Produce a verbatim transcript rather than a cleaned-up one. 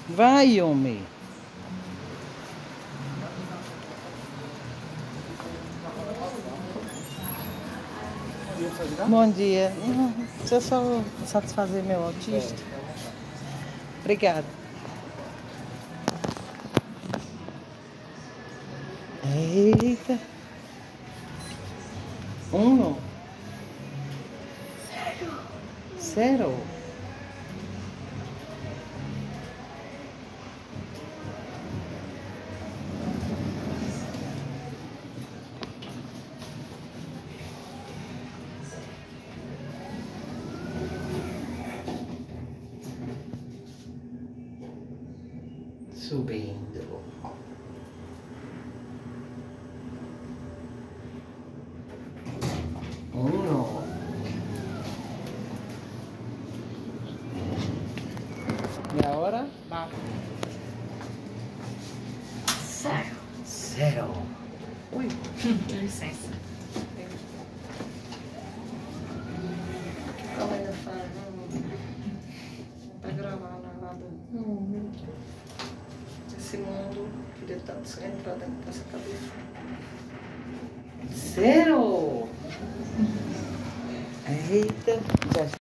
Vai, homem. Bom dia. Não, deixa eu só satisfazer meu autista. Obrigada. Eita. Um. Sério? Sério? Subindo. Um. E agora? Não. Sério? Sério? Ui, licença. Como ainda fala, não tá gravando nada. Uhum. Esse mundo queria tanto entrar dentro dessa cabeça. Sério? Eita. Já